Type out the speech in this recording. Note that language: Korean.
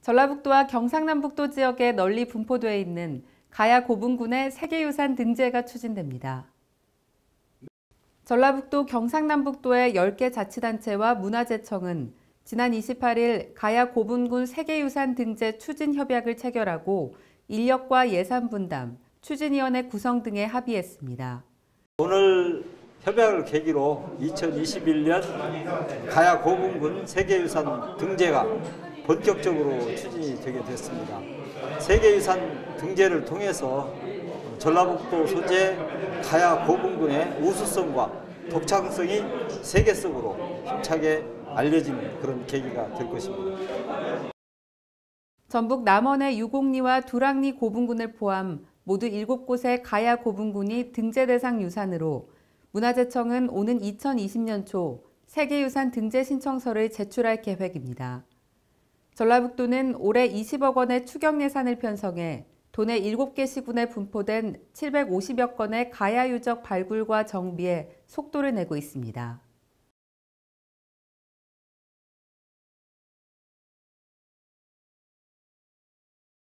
전라북도와 경상남북도 지역에 널리 분포되어 있는 가야 고분군의 세계유산 등재가 추진됩니다. 전라북도 경상남북도의 10개 자치단체와 문화재청은 지난 28일 가야 고분군 세계유산 등재 추진 협약을 체결하고 인력과 예산 분담, 추진위원회 구성 등에 합의했습니다. 오늘 협약을 계기로 2021년 가야 고분군 세계유산 등재가 본격적으로 추진이 되게 됐습니다. 세계유산 등재를 통해서 전라북도 소재 가야 고분군의 우수성과 독창성이 세계적으로 힘차게 알려지는 그런 계기가 될 것입니다. 전북 남원의 유곡리와 두랑리 고분군을 포함 모두 7곳의 가야 고분군이 등재 대상 유산으로 문화재청은 오는 2020년 초 세계유산 등재 신청서를 제출할 계획입니다. 전라북도는 올해 20억 원의 추경 예산을 편성해 도내 7개 시군에 분포된 750여 건의 가야 유적 발굴과 정비에 속도를 내고 있습니다.